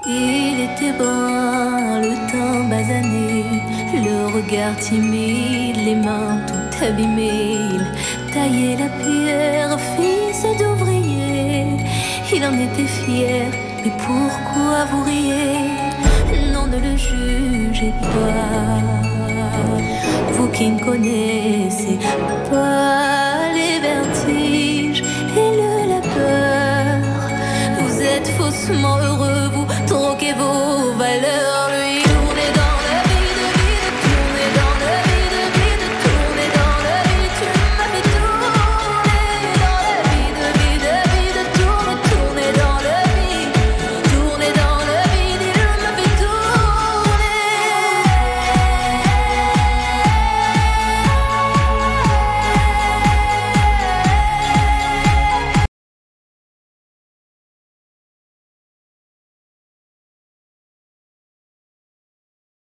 Il était brun, le teint basané, le regard timide, les mains toutes abîmées. Il taillait la pierre, fils d'ouvrier. Il en était fier, mais pourquoi vous riez? Non, ne le jugez pas, vous qui ne connaissez pas les vertiges et la peur. Vous êtes faussement heureux